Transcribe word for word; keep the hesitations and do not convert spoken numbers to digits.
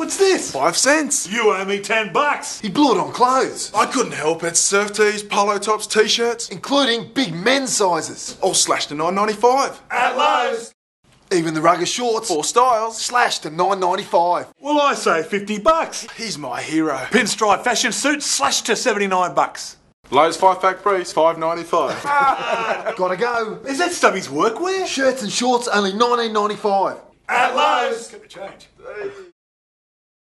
What's this? Five cents. You owe me ten bucks. He blew it on clothes. I couldn't help it. Surf tees, polo tops, t-shirts, Including big men's sizes. all slashed to nine ninety-five. At Lowe's. Even the rugged shorts. Four styles. Slashed to nine ninety-five. Well, I say fifty bucks. He's my hero. Pinstripe fashion suit slashed to seventy-nine bucks. Lowe's five pack briefs, five ninety-five. Gotta go. Is that Stubby's workwear? Shirts and shorts only nineteen ninety-five. At Lowe's. Get the change.